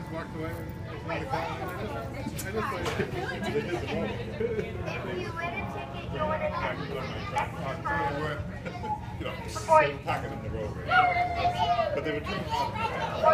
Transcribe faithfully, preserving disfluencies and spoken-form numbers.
walked away. I just like, they did the wrong. If you win a ticket, you win an You know, Before they were packing in the road, right? But they were doing all